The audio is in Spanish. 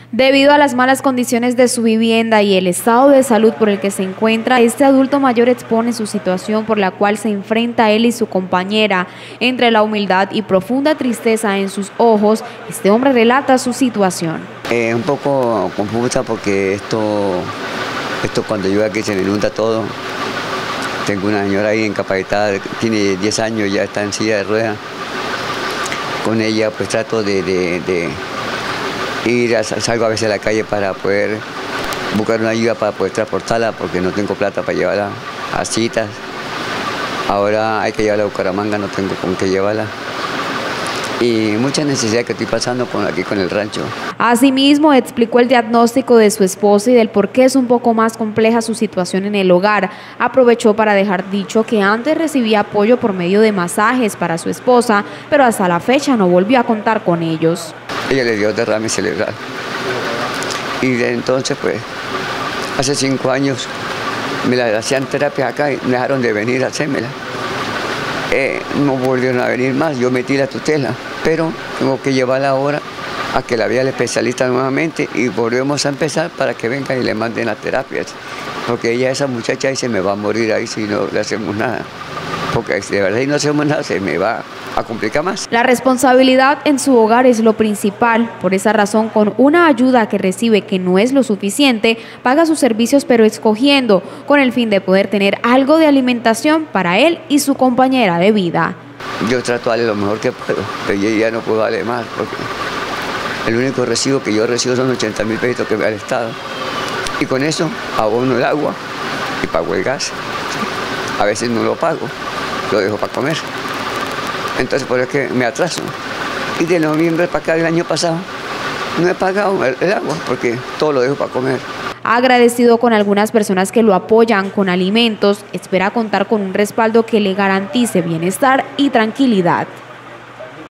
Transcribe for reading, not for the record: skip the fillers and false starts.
Debido a las malas condiciones de su vivienda y el estado de salud por el que se encuentra, este adulto mayor expone su situación por la cual se enfrenta él y su compañera. Entre la humildad y profunda tristeza en sus ojos, este hombre relata su situación. Un poco confusa porque esto cuando llueve aquí se me inunda todo. Tengo una señora ahí incapacitada, tiene 10 años, ya está en silla de ruedas. Con ella pues trato de ir, salgo a veces a la calle para poder buscar una ayuda para poder transportarla porque no tengo plata para llevarla a citas. Ahora hay que llevarla a Bucaramanga, no tengo con qué llevarla. Y muchas necesidades que estoy pasando aquí con el rancho. Asimismo, explicó el diagnóstico de su esposa y del por qué es un poco más compleja su situación en el hogar. Aprovechó para dejar dicho que antes recibía apoyo por medio de masajes para su esposa, pero hasta la fecha no volvió a contar con ellos. Ella le dio derrame cerebral. Y de entonces, pues, hace 5 años me la hacían terapia acá y me dejaron de venir a hacérmela. No volvieron a venir más, yo metí la tutela, pero tengo que llevarla ahora a que la vea el especialista nuevamente y volvemos a empezar para que venga y le manden las terapias, porque esa muchacha ahí se me va a morir ahí si no le hacemos nada, porque de verdad si no hacemos nada se me va a complicar más. La responsabilidad en su hogar es lo principal, por esa razón con una ayuda que recibe que no es lo suficiente, paga sus servicios pero escogiendo, con el fin de poder tener algo de alimentación para él y su compañera de vida. Yo trato de darle lo mejor que puedo, pero yo ya no puedo darle más, porque el único recibo que yo recibo son 80.000 pesitos que me da el Estado, y con eso abono el agua y pago el gas. A veces no lo pago, lo dejo para comer. Entonces por eso es que me atraso. Y de noviembre para acá del año pasado no he pagado el agua porque todo lo dejo para comer. Agradecido con algunas personas que lo apoyan con alimentos, espera contar con un respaldo que le garantice bienestar y tranquilidad.